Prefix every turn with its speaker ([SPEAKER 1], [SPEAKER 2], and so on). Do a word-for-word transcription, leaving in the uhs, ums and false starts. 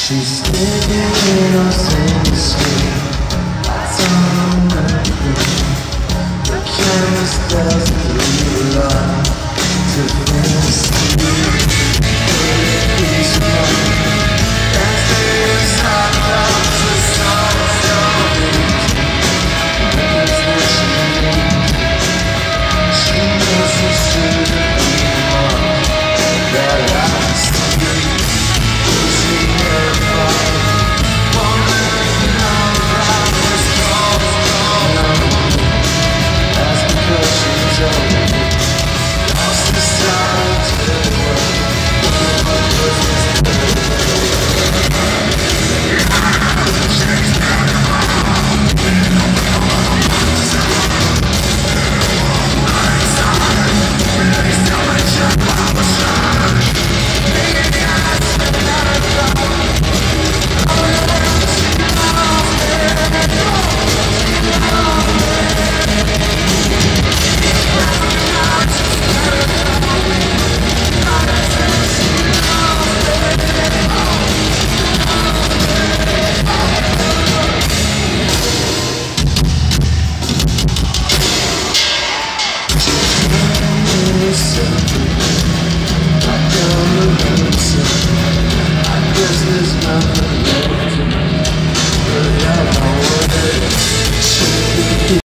[SPEAKER 1] She's standing in our same street. Lights on the room. The canvas doesn't leave a lot to